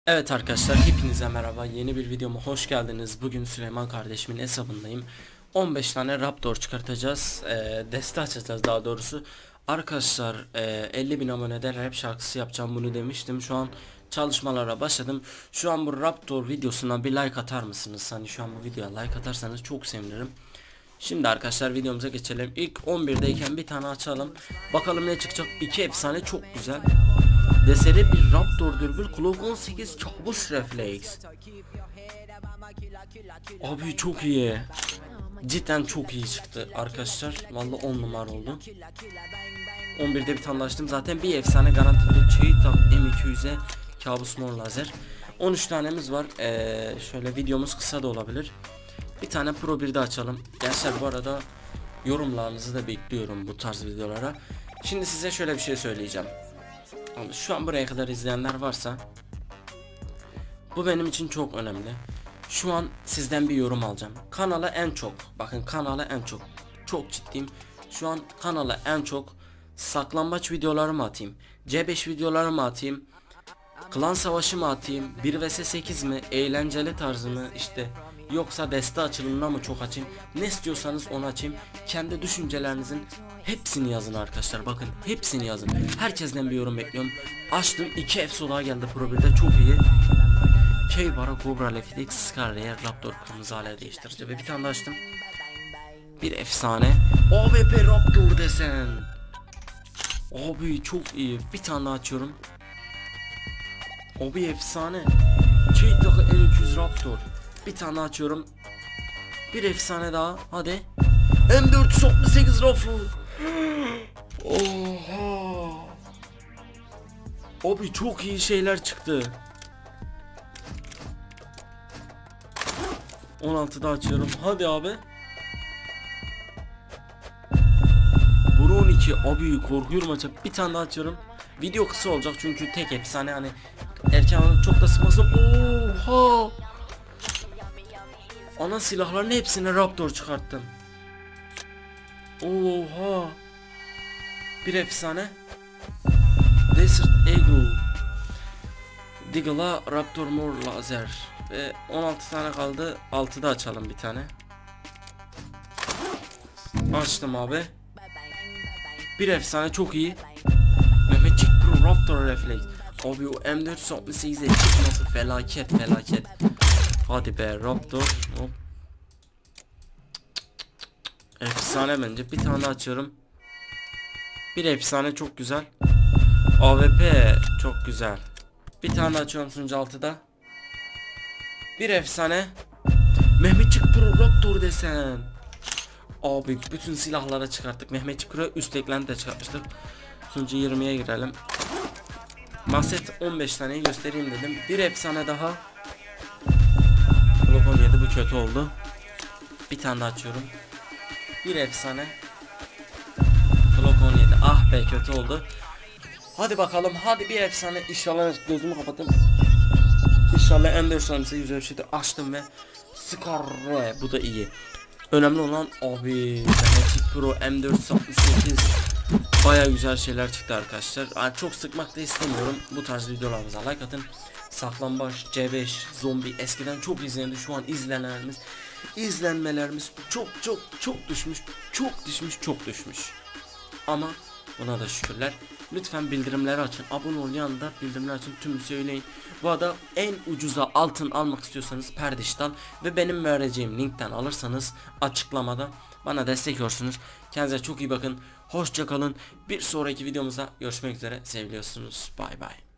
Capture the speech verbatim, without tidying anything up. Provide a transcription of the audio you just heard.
Evet arkadaşlar, hepinize merhaba, yeni bir videoma hoş geldiniz. Bugün Süleyman kardeşimin hesabındayım. on beş tane Raptor çıkartacağız, e, deste açacağız daha doğrusu. Arkadaşlar e, elli bin abonede rap şarkısı yapacağım, bunu demiştim. Şu an çalışmalara başladım. Şu an bu Raptor videosuna bir like atar mısınız? Hani şu an bu videoya like atarsanız çok sevinirim. Şimdi arkadaşlar videomuza geçelim. İlk on birdeyken bir tane açalım. Bakalım ne çıkacak. İki efsane çok güzel. Deseri bir Raptor dürbül, Glock on sekiz kabus refleks. Abi çok iyi. Cidden çok iyi çıktı arkadaşlar. Vallahi on numara oldu. on birde bir tane açtım. Zaten bir efsane garantili Cheetah M iki yüze kabus mor lazer. on üç tanemiz var. Ee, şöyle videomuz kısa da olabilir. Bir tane Pro bir de açalım. Gençler bu arada yorumlarınızı da bekliyorum bu tarz videolara. Şimdi size şöyle bir şey söyleyeceğim. Şu an buraya kadar izleyenler varsa bu benim için çok önemli. Şu an sizden bir yorum alacağım. Kanala en çok, bakın kanala en çok, çok ciddiyim. Şu an kanala en çok saklambaç videoları mı atayım, C beş videoları mı atayım, klan savaşı mı atayım, bir vs sekiz mi, eğlenceli tarzı mı, işte yoksa deste açılımına mı çok açayım, ne istiyorsanız onu açayım. Kendi düşüncelerinizin hepsini yazın arkadaşlar, bakın hepsini yazın. Herkesten bir yorum bekliyorum. Açtım, iki F sola geldi Pro birde, çok iyi. K-Bara, Cobra, Lefitex, Scar, Rare, Raptor, kırmızı hala değiştirici ve bir tane daha açtım. Bir efsane A W P Raptor desen. Abi çok iyi. Bir tane daha açıyorum. Abi efsane Cheetah M iki yüz Raptor. Bir tane daha açıyorum. Bir efsane daha, hadi. M dört yüz altmış sekiz Raffle. Oha. Abi çok iyi şeyler çıktı. on altıda açıyorum. Hadi abi. Bunu on iki. Abi korkuyorum açıp. Bir tane daha açıyorum. Video kısa olacak çünkü tek efsane, hani erken çok da sıkmasın. Oha. Ana silahların hepsine Raptor çıkarttım. Oha. Bir efsane Desert Eagle, Deagle'a Raptor mor lazer ve on altı tane kaldı. altıda açalım bir tane. Açtım abi. Bir efsane çok iyi. Mehmetçik Pro Raptor refleks. Abi o M dört yüz altmış sekize çıkması felaket felaket. Hadi be Raptor. Hop. Efsane bence. Bir tane açıyorum. Bir efsane çok güzel. A W P çok güzel. Bir tane açıyorum sunucu altıda. Bir efsane Mehmetçik Pro Raptor desen. Abi bütün silahlara çıkarttık. Mehmetçik Pro üst eklenti de çıkartmıştık. Sunucu yirmiye girelim. Maset on beş taneyi göstereyim dedim. Bir efsane daha. Glock on yedi, bu kötü oldu. Bir tane daha açıyorum. Bir efsane Glock on yedi. Ah be, kötü oldu. Hadi bakalım, hadi bir efsane. İnşallah gözümü kapattım. İnşallah M dört yüz altmış sekiz ölçüde açtım ve Scar, bu da iyi. Önemli olan abi Mehmetçik Pro M dört yüz altmış sekiz. Baya güzel şeyler çıktı arkadaşlar. Yani çok sıkmak da istemiyorum. Bu tarz videolarımıza like atın. Saklambaç, C beş, zombi eskiden çok izlendi. Şu an izlenenlerimiz, izlenmelerimiz çok çok çok düşmüş. Çok düşmüş, çok düşmüş. Ama buna da şükürler. Lütfen bildirimleri açın. Abone ol, yanında bildirimleri açın. Tümü söyleyin. Bu arada en ucuza altın almak istiyorsanız Perdiş'ten ve benim vereceğim linkten alırsanız açıklamada bana destek olursunuz. Kendinize çok iyi bakın. Hoşça kalın. Bir sonraki videomuzda görüşmek üzere. Seviliyorsunuz. Bay bay.